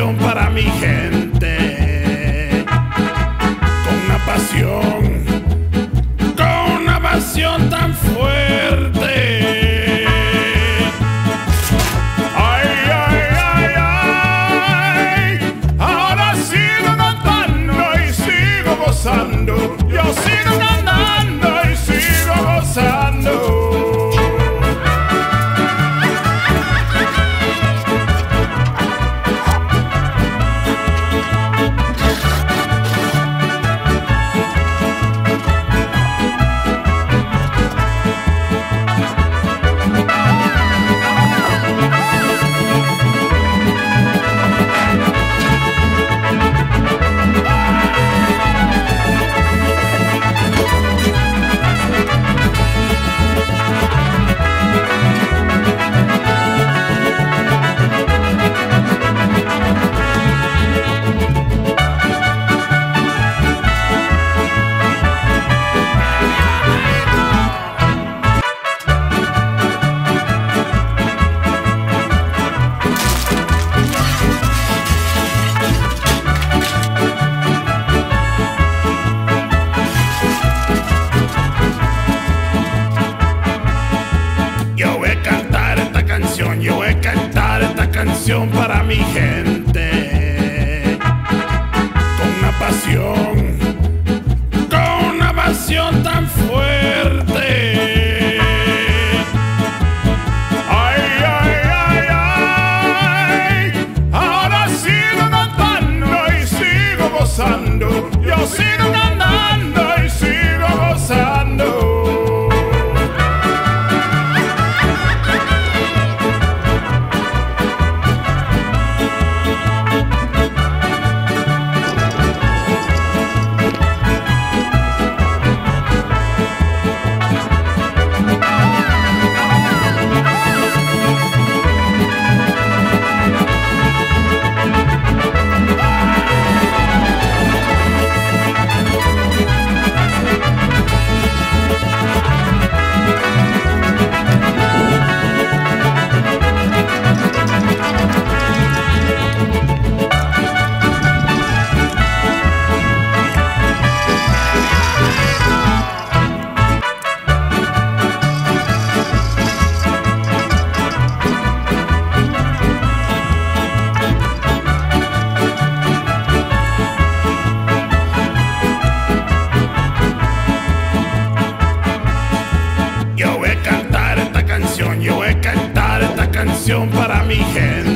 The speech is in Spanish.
canción para mi gente, con una pasión tan fuerte. Ay, ay, ay, ay, ahora sigo cantando y sigo gozando, yo sigo cantando y sigo gozando. Yo voy a cantar esta canción para mi gente, con una pasión tan fuerte. Ay, ay, ay, ay, ahora sigo cantando y sigo gozando, yo sigo cantando y sigo gozando. Yo voy a cantar esta canción para mi gente.